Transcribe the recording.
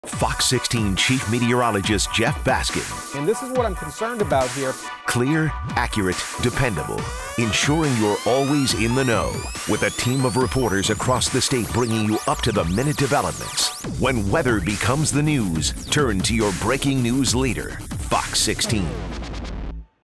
Fox 16 Chief Meteorologist Jeff Baskin. And this is what I'm concerned about here. Clear, accurate, dependable, ensuring you're always in the know, with a team of reporters across the state bringing you up-to-the-minute developments. When weather becomes the news, turn to your breaking news leader, Fox 16.